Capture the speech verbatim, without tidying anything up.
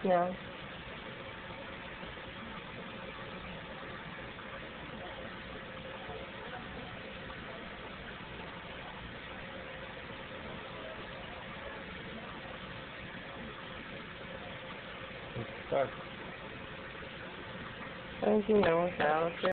No. It's stuck. How did you know that?